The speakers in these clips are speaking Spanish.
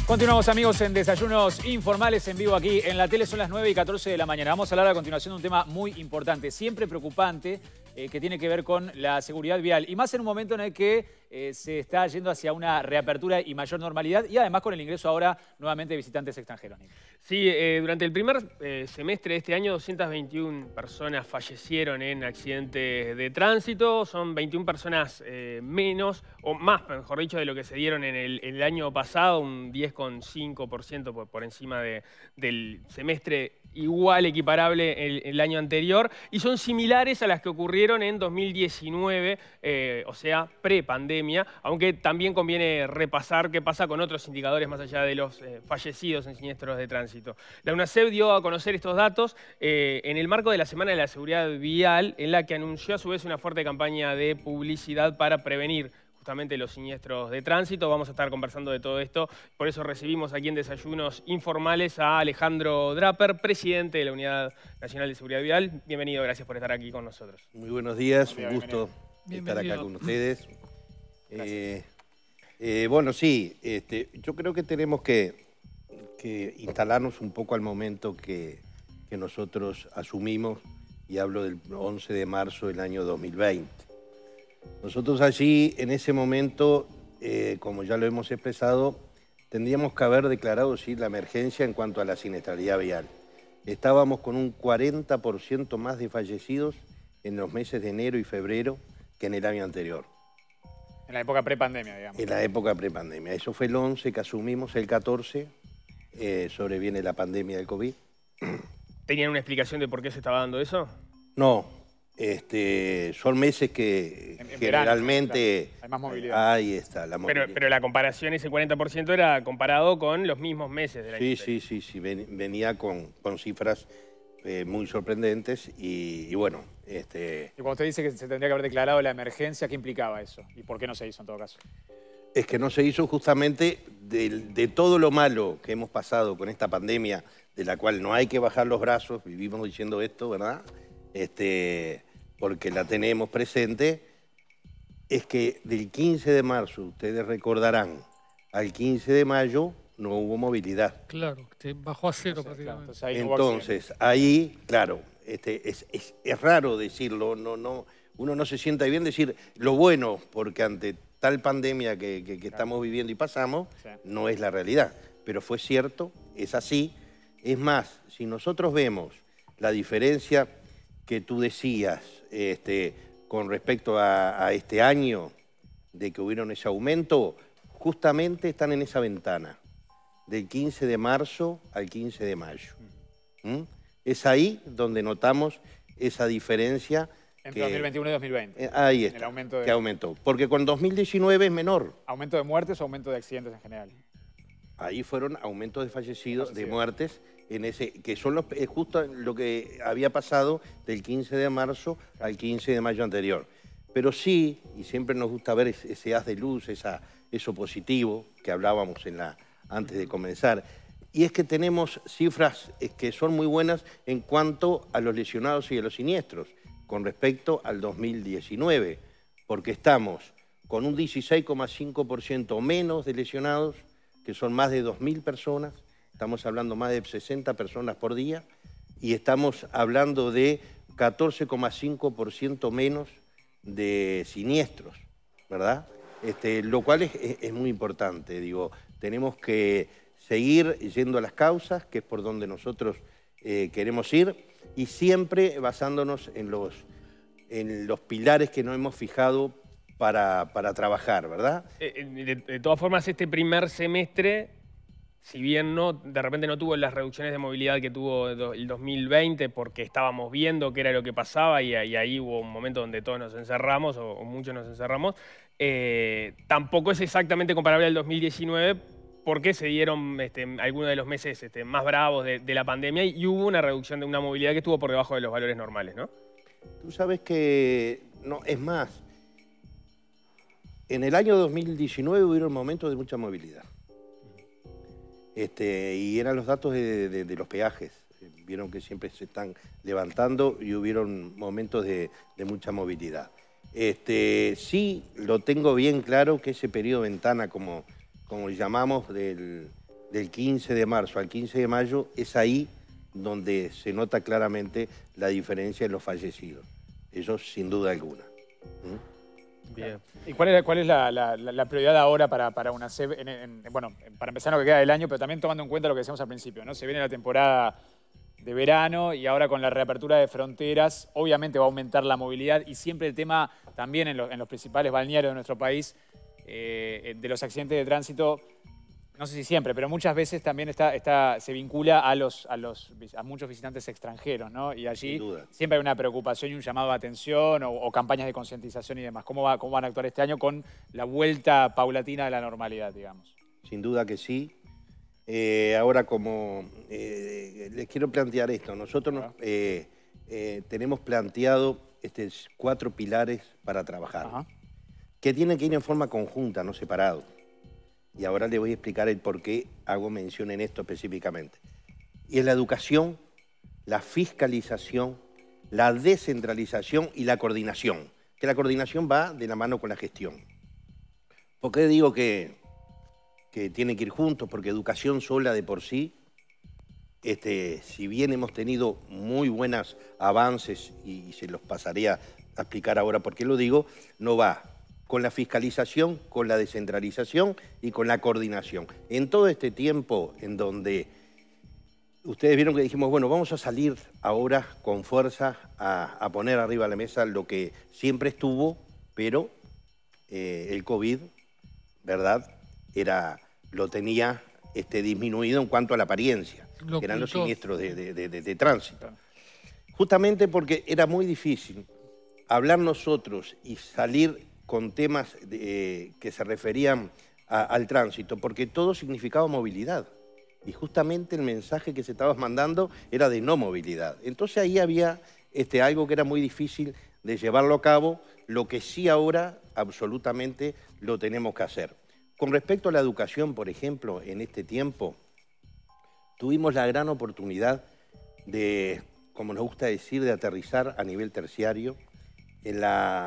Continuamos, amigos, en Desayunos Informales en vivo aquí en la tele. Son las 9:14 de la mañana. Vamos a hablar a continuación de un tema muy importante, siempre preocupante, que tiene que ver con la seguridad vial. Y más en un momento en el que se está yendo hacia una reapertura y mayor normalidad, y además con el ingreso ahora nuevamente de visitantes extranjeros. Sí, durante el primer semestre de este año, 221 personas fallecieron en accidentes de tránsito. Son 21 personas menos, o más, mejor dicho, de lo que se dieron en el año pasado, un 10,5% por encima del semestre igual, equiparable el año anterior, y son similares a las que ocurrieron en 2019, o sea, pre-pandemia, aunque también conviene repasar qué pasa con otros indicadores más allá de los fallecidos en siniestros de tránsito. La UNACEF dio a conocer estos datos en el marco de la Semana de la Seguridad Vial, en la que anunció a su vez una fuerte campaña de publicidad para prevenir justamente los siniestros de tránsito. Vamos a estar conversando de todo esto. Por eso recibimos aquí en Desayunos Informales a Alejandro Draper, presidente de la Unidad Nacional de Seguridad Vial. Bienvenido, gracias por estar aquí con nosotros. Muy buenos días, un gusto estar acá con ustedes. Bueno, sí, yo creo que tenemos que instalarnos un poco al momento que nosotros asumimos, y hablo del 11 de marzo del año 2020. Nosotros allí, en ese momento, como ya lo hemos expresado, tendríamos que haber declarado sí, la emergencia en cuanto a la siniestralidad vial. Estábamos con un 40% más de fallecidos en los meses de enero y febrero que en el año anterior. En la época prepandemia, digamos. En la época prepandemia. Eso fue el 11 que asumimos, el 14 sobreviene la pandemia del COVID. ¿Tenían una explicación de por qué se estaba dando eso? No. Son meses que en generalmente verano, claro. Hay más movilidad. Ahí está, la movilidad. Pero la comparación, ese 40% era comparado con los mismos meses del año. Sí. Venía con cifras muy sorprendentes y bueno. Y cuando usted dice que se tendría que haber declarado la emergencia, ¿qué implicaba eso? ¿Y por qué no se hizo en todo caso? Es que no se hizo justamente de todo lo malo que hemos pasado con esta pandemia, de la cual no hay que bajar los brazos, vivimos diciendo esto, ¿verdad? Porque la tenemos presente, es que del 15 de marzo, ustedes recordarán, al 15 de mayo no hubo movilidad. Claro, bajó a cero prácticamente. Entonces, ahí, claro, es raro decirlo, uno no se sienta bien decir lo bueno, porque ante tal pandemia que estamos viviendo y pasamos, no es la realidad. Pero fue cierto, es así. Es más, si nosotros vemos la diferencia que tú decías con respecto a este año, de que hubieron ese aumento, justamente están en esa ventana, del 15 de marzo al 15 de mayo. Es ahí donde notamos esa diferencia. Entre 2021 y 2020. Ahí está, el aumento que aumentó. Porque con 2019 es menor. ¿Aumento de muertes o aumento de accidentes en general? Ahí fueron aumentos de fallecidos, de muertes, que son justo lo que había pasado del 15 de marzo al 15 de mayo anterior. Pero sí, y siempre nos gusta ver ese haz de luz, eso positivo que hablábamos antes de comenzar, y es que tenemos cifras que son muy buenas en cuanto a los lesionados y a los siniestros, con respecto al 2019, porque estamos con un 16,5% menos de lesionados, que son más de 2.000 personas, estamos hablando más de 60 personas por día, y estamos hablando de 14,5% menos de siniestros, ¿verdad? Lo cual es muy importante, digo, tenemos que seguir yendo a las causas, que es por donde nosotros queremos ir, y siempre basándonos en los pilares que nos hemos fijado para trabajar, ¿verdad? De todas formas, este primer semestre, si bien de repente no tuvo las reducciones de movilidad que tuvo el 2020, porque estábamos viendo qué era lo que pasaba y ahí hubo un momento donde todos nos encerramos, o muchos nos encerramos, tampoco es exactamente comparable al 2019, porque se dieron algunos de los meses más bravos de la pandemia y hubo una reducción de una movilidad que estuvo por debajo de los valores normales, ¿no? Tú sabes que, no, es más, en el año 2019 hubieron momentos de mucha movilidad. Y eran los datos de los peajes. Vieron que siempre se están levantando y hubieron momentos de mucha movilidad. Sí, lo tengo bien claro que ese periodo ventana, como llamamos, del del 15 de marzo al 15 de mayo, es ahí donde se nota claramente la diferencia en los fallecidos. Eso sin duda alguna. Bien. ¿Y cuál es la prioridad ahora para UNACEF? Bueno, para empezar lo que queda del año, pero también tomando en cuenta lo que decíamos al principio, ¿no? Se viene la temporada de verano y ahora con la reapertura de fronteras, obviamente va a aumentar la movilidad y siempre el tema también en los principales balnearios de nuestro país, de los accidentes de tránsito, no sé si siempre, pero muchas veces también se vincula a muchos visitantes extranjeros, ¿no? Y allí siempre hay una preocupación y un llamado de atención o campañas de concientización y demás. ¿Cómo van a actuar este año con la vuelta paulatina de la normalidad, digamos? Sin duda que sí. Ahora, como les quiero plantear esto, nosotros tenemos planteado 4 pilares para trabajar, que tienen que ir en forma conjunta, no separado. Y ahora les voy a explicar el por qué hago mención en esto específicamente. Y es la educación, la fiscalización, la descentralización y la coordinación. Que la coordinación va de la mano con la gestión. ¿Por qué digo que tienen que ir juntos? Porque educación sola de por sí, si bien hemos tenido muy buenos avances, y se los pasaré a explicar ahora por qué lo digo, no va con la fiscalización, con la descentralización y con la coordinación. En todo este tiempo en donde ustedes vieron que dijimos, bueno, vamos a salir ahora con fuerza a poner arriba de la mesa lo que siempre estuvo, pero el COVID, ¿verdad?, lo tenía disminuido en cuanto a la apariencia, que eran los siniestros de tránsito. Justamente porque era muy difícil hablar nosotros y salir con temas que se referían al tránsito, porque todo significaba movilidad. Y justamente el mensaje que se estaba mandando era de no movilidad. Entonces ahí había algo que era muy difícil de llevarlo a cabo, lo que sí ahora absolutamente lo tenemos que hacer. Con respecto a la educación, por ejemplo, en este tiempo, tuvimos la gran oportunidad de, como nos gusta decir, de aterrizar a nivel terciario en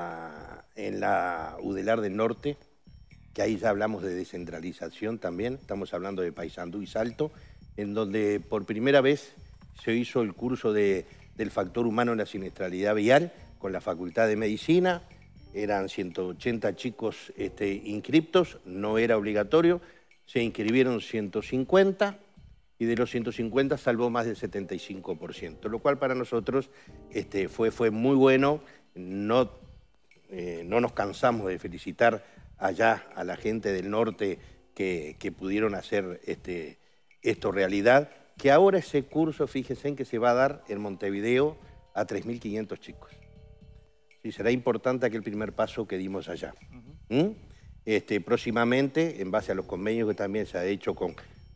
la UDELAR del Norte, que ahí ya hablamos de descentralización también, estamos hablando de Paysandú y Salto, en donde por primera vez se hizo el curso del factor humano en la siniestralidad vial con la Facultad de Medicina. Eran 180 chicos inscriptos, no era obligatorio, se inscribieron 150 y de los 150 salvó más del 75%, lo cual para nosotros fue muy bueno. No nos cansamos de felicitar allá a la gente del norte que pudieron hacer esto realidad, que ahora ese curso, fíjense en que se va a dar en Montevideo a 3.500 chicos. Sí, será importante aquel primer paso que dimos allá. Próximamente, en base a los convenios que también se ha hecho con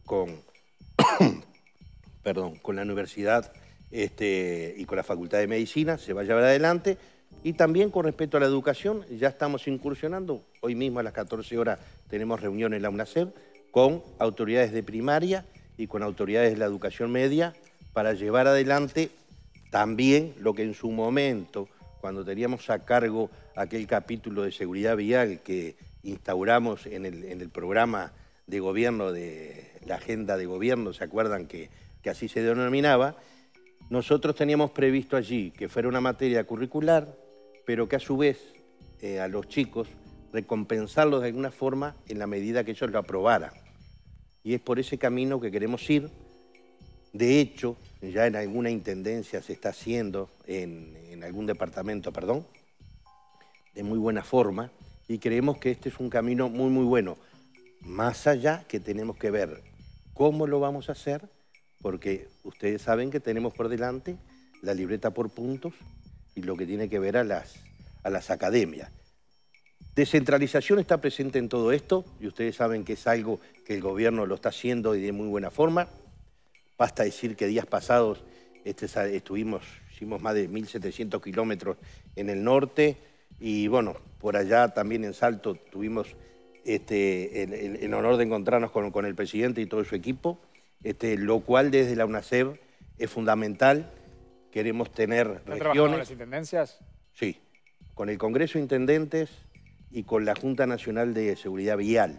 la universidad y con la Facultad de Medicina, se va a llevar adelante. Y también con respecto a la educación, ya estamos incursionando. Hoy mismo a las 14 horas tenemos reunión en la UNACEF con autoridades de primaria y con autoridades de la educación media para llevar adelante también lo que en su momento, cuando teníamos a cargo aquel capítulo de seguridad vial que instauramos en el programa de gobierno, de la agenda de gobierno, ¿se acuerdan que así se denominaba? Nosotros teníamos previsto allí que fuera una materia curricular, pero que a su vez a los chicos recompensarlos de alguna forma en la medida que ellos lo aprobaran. Y es por ese camino que queremos ir. De hecho, ya en alguna intendencia se está haciendo, en algún departamento, perdón, de muy buena forma, y creemos que este es un camino muy, muy bueno. Más allá que tenemos que ver cómo lo vamos a hacer, porque ustedes saben que tenemos por delante la libreta por puntos y lo que tiene que ver a las academias. Descentralización está presente en todo esto y ustedes saben que es algo que el gobierno lo está haciendo y de muy buena forma. Basta decir que días pasados hicimos más de 1.700 kilómetros en el norte y bueno, por allá también en Salto tuvimos el honor de encontrarnos con el presidente y todo su equipo, lo cual desde la UNACEF es fundamental. Queremos tener regiones. ¿Están trabajando con las intendencias? Sí, con el Congreso de Intendentes y con la Junta Nacional de Seguridad Vial,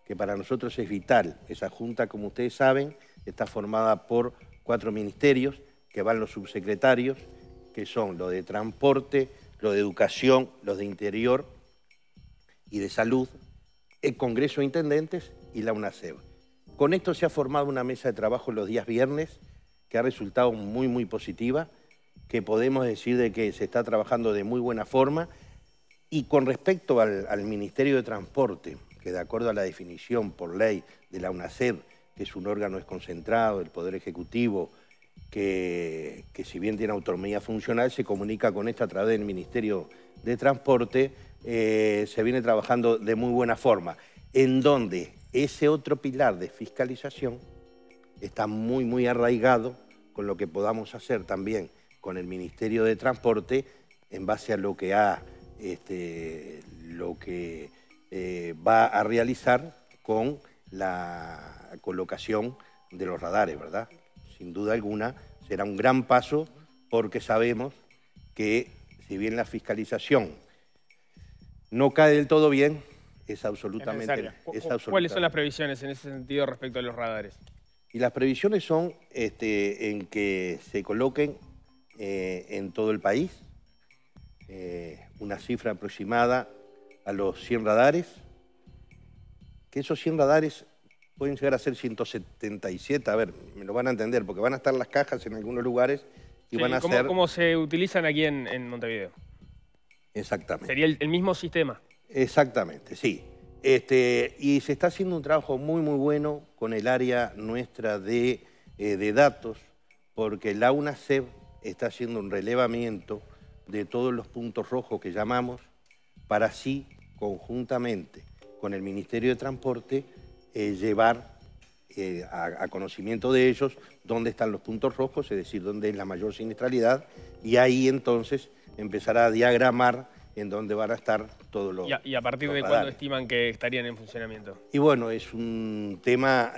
que para nosotros es vital. Esa junta, como ustedes saben, está formada por 4 ministerios, que van los subsecretarios, que son los de Transporte, los de Educación, los de Interior y de Salud, el Congreso de Intendentes y la UNACEB. Con esto se ha formado una mesa de trabajo los días viernes, que ha resultado muy, muy positiva, que podemos decir de que se está trabajando de muy buena forma. Y con respecto al Ministerio de Transporte, que de acuerdo a la definición por ley de la UNACEB, que es un órgano desconcentrado del Poder Ejecutivo, que si bien tiene autonomía funcional, se comunica con esta a través del Ministerio de Transporte, se viene trabajando de muy buena forma, en donde ese otro pilar de fiscalización está muy, muy arraigado con lo que podamos hacer también con el Ministerio de Transporte en base a lo que va a realizar con la colocación de los radares, ¿verdad? Sin duda alguna será un gran paso porque sabemos que si bien la fiscalización no cae del todo bien, es absolutamente... ¿Cuáles son las previsiones en ese sentido respecto a los radares? Y las previsiones son en que se coloquen en todo el país una cifra aproximada a los 100 radares, que esos 100 radares pueden llegar a ser 177, a ver, me lo van a entender, porque van a estar las cajas en algunos lugares y van a ser... ¿Cómo se utilizan aquí en Montevideo? Exactamente. ¿Sería el mismo sistema? Exactamente, sí. Y se está haciendo un trabajo muy, muy bueno con el área nuestra de datos, porque la UNACEB está haciendo un relevamiento de todos los puntos rojos que llamamos, para así, conjuntamente con el Ministerio de Transporte, llevar a conocimiento de ellos dónde están los puntos rojos, es decir, dónde es la mayor siniestralidad, y ahí entonces empezar a diagramar en dónde van a estar todos los ¿Y a partir de radares. cuándo estiman que estarían en funcionamiento? Y bueno, es un tema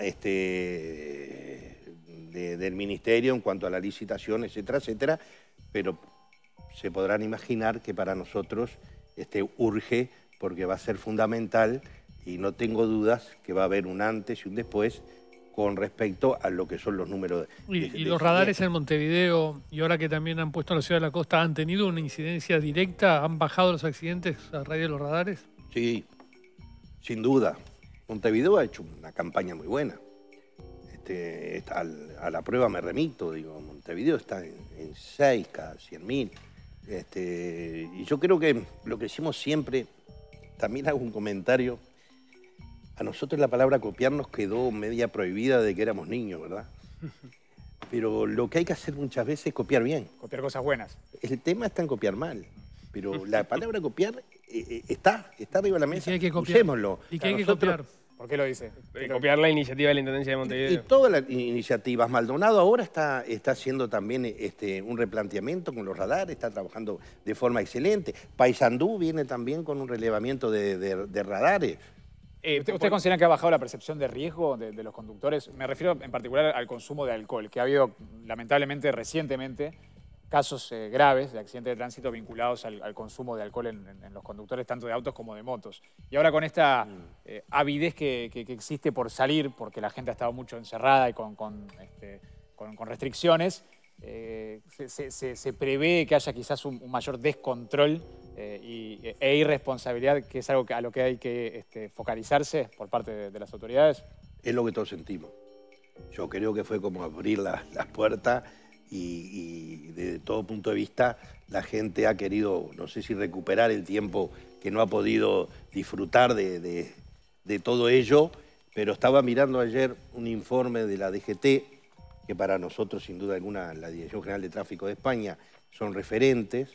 del Ministerio en cuanto a la licitación, etcétera, etcétera, pero se podrán imaginar que para nosotros urge, porque va a ser fundamental y no tengo dudas que va a haber un antes y un después con respecto a lo que son los números. ¿Y los radares en Montevideo, y ahora que también han puesto en la ciudad de la costa, han tenido una incidencia directa? ¿Han bajado los accidentes a raíz de los radares? Sí, sin duda. Montevideo ha hecho una campaña muy buena. A la prueba me remito, digo, Montevideo está en 6 cada 100.000. Y yo creo que lo que hicimos siempre, también hago un comentario, a nosotros la palabra copiar nos quedó media prohibida de que éramos niños, ¿verdad? Pero lo que hay que hacer muchas veces es copiar bien. Copiar cosas buenas. El tema está en copiar mal, pero la palabra copiar está arriba de la mesa. ¿Y qué hay que copiar? Usémoslo. ¿Y qué hay que copiar? ¿Por qué lo dice? Copiar la iniciativa de la Intendencia de Montevideo. Y todas las iniciativas. Maldonado ahora está haciendo también un replanteamiento con los radares, está trabajando de forma excelente. Paysandú viene también con un relevamiento de radares. ¿Usted considera que ha bajado la percepción de riesgo de los conductores? Me refiero en particular al consumo de alcohol, que ha habido lamentablemente recientemente casos graves de accidentes de tránsito vinculados al consumo de alcohol en los conductores tanto de autos como de motos. Y ahora con esta avidez que existe por salir, porque la gente ha estado mucho encerrada y con restricciones, se prevé que haya quizás un mayor descontrol e irresponsabilidad, que es algo a lo que hay que focalizarse por parte de las autoridades. Es lo que todos sentimos. Yo creo que fue como abrir las puertas y desde todo punto de vista la gente ha querido, no sé si recuperar el tiempo que no ha podido disfrutar de todo ello, pero estaba mirando ayer un informe de la DGT, que para nosotros sin duda alguna, la Dirección General de Tráfico de España, son referentes,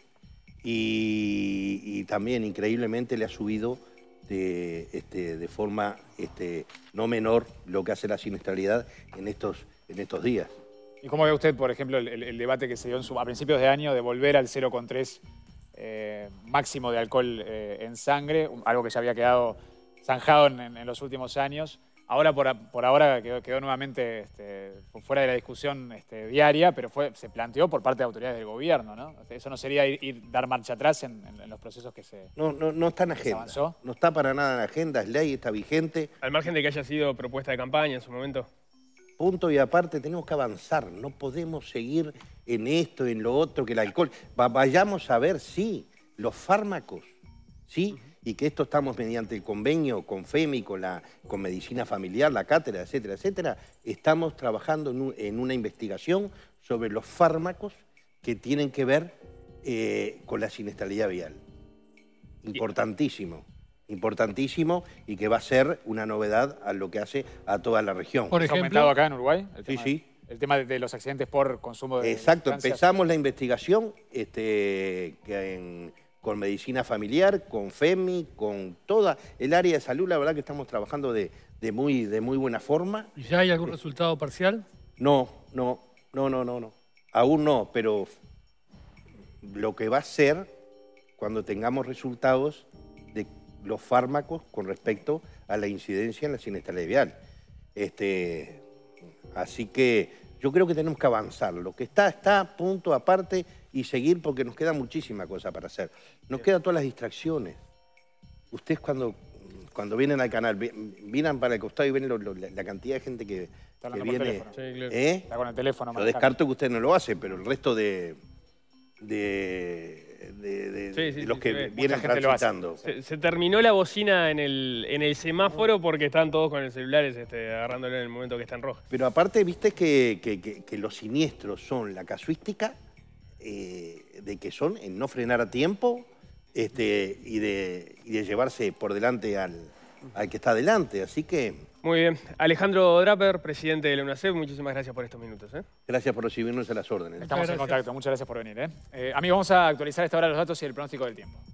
y también increíblemente le ha subido de forma no menor lo que hace la siniestralidad en estos días. ¿Y cómo ve usted, por ejemplo, el debate que se dio a principios de año de volver al 0,3 máximo de alcohol en sangre, algo que ya había quedado zanjado en los últimos años, Ahora, por ahora, quedó nuevamente fuera de la discusión diaria, pero se planteó por parte de autoridades del gobierno, ¿no? Eso no sería dar marcha atrás en los procesos que se No está en agenda. avanzó. No está para nada en agenda, es ley, está vigente. Al margen de que haya sido propuesta de campaña en su momento. Punto y aparte, tenemos que avanzar. No podemos seguir en esto, en lo otro, que el alcohol. Vayamos a ver, sí, los fármacos, ¿sí? Y que esto estamos mediante el convenio con FEMI, con Medicina Familiar, la cátedra, etcétera, etcétera. Estamos trabajando en una investigación sobre los fármacos que tienen que ver con la siniestralidad vial. Importantísimo. Importantísimo y que va a ser una novedad a lo que hace a toda la región. Por ¿Ha ejemplo, aumentado acá en Uruguay? Sí. El tema de los accidentes por consumo de Exacto, sustancias. empezamos la investigación con Medicina Familiar, con FEMI, con toda el área de salud. La verdad que estamos trabajando de muy buena forma. ¿y ya hay algún resultado parcial? No. Aún no, pero lo que va a ser cuando tengamos resultados de los fármacos con respecto a la incidencia en la siniestralidad vial. Así que yo creo que tenemos que avanzar. Lo que está, punto aparte, y seguir porque nos queda muchísima cosa para hacer. Nos quedan todas las distracciones. Ustedes cuando vienen al canal, miran para el costado y ven la cantidad de gente que hablando por viene. teléfono. Sí, claro. Está con el teléfono. Yo manejando. descarto que usted no lo hace, pero el resto de los que ve. vienen Mucha gente lo hace. transitando. Se terminó la bocina en el semáforo porque están todos con el celular agarrándolo en el momento que está en rojo. Pero aparte, viste que los siniestros son la casuística de que son en no frenar a tiempo y de llevarse por delante al que está delante. Así que Muy bien. Alejandro Draper, presidente de la UNACEF, muchísimas gracias por estos minutos. gracias por recibirnos a las órdenes. Estamos en Muchas contacto. Muchas gracias por venir. Amigos, vamos a actualizar a esta hora los datos y el pronóstico del tiempo.